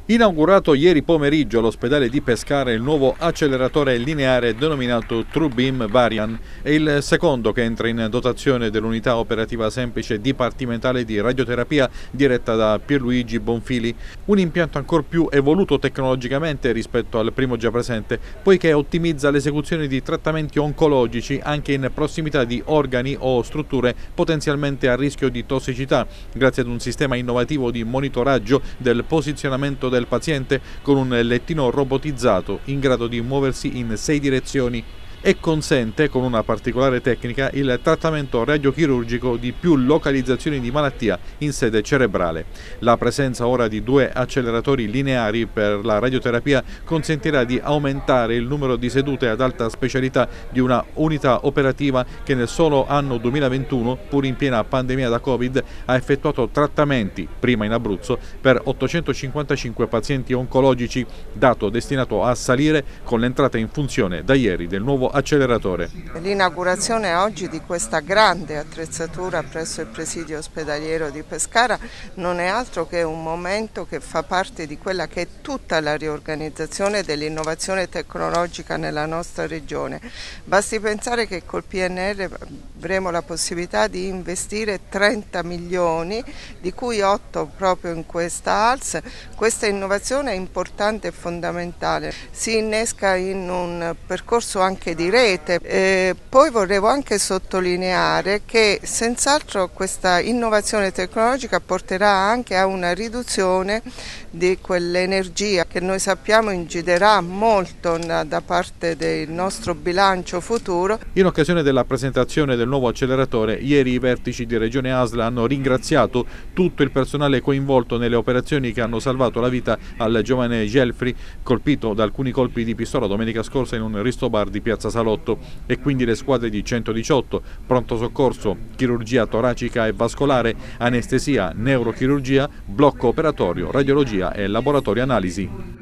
Inaugurato ieri pomeriggio all'ospedale di Pescara il nuovo acceleratore lineare denominato TrueBeam Varian, è il secondo che entra in dotazione dell'unità operativa semplice dipartimentale di radioterapia diretta da Pierluigi Bonfili, un impianto ancora più evoluto tecnologicamente rispetto al primo già presente, poiché ottimizza l'esecuzione di trattamenti oncologici anche in prossimità di organi o strutture potenzialmente a rischio di tossicità, grazie ad un sistema innovativo di monitoraggio del posizionamento del paziente con un lettino robotizzato in grado di muoversi in 6 direzioni e consente, con una particolare tecnica, il trattamento radiochirurgico di più localizzazioni di malattia in sede cerebrale. La presenza ora di 2 acceleratori lineari per la radioterapia consentirà di aumentare il numero di sedute ad alta specialità di una unità operativa che nel solo anno 2021, pur in piena pandemia da Covid, ha effettuato trattamenti, prima in Abruzzo, per 855 pazienti oncologici, dato destinato a salire con l'entrata in funzione da ieri del nuovo acceleratore. L'inaugurazione oggi di questa grande attrezzatura presso il presidio ospedaliero di Pescara non è altro che un momento che fa parte di quella che è tutta la riorganizzazione dell'innovazione tecnologica nella nostra regione. Basti pensare che col PNR avremo la possibilità di investire 30 milioni, di cui 8 proprio in questa ALS. Questa innovazione è importante e fondamentale, si innesca in un percorso anche di rete. Poi volevo anche sottolineare che senz'altro questa innovazione tecnologica porterà anche a una riduzione di quell'energia che noi sappiamo inciderà molto da parte del nostro bilancio futuro. In occasione della presentazione del nuovo acceleratore, ieri i vertici di Regione ASL hanno ringraziato tutto il personale coinvolto nelle operazioni che hanno salvato la vita al giovane Gelfri, colpito da alcuni colpi di pistola domenica scorsa in un ristobar di Piazza Salotto, e quindi le squadre di 118, pronto soccorso, chirurgia toracica e vascolare, anestesia, neurochirurgia, blocco operatorio, radiologia e laboratorio analisi.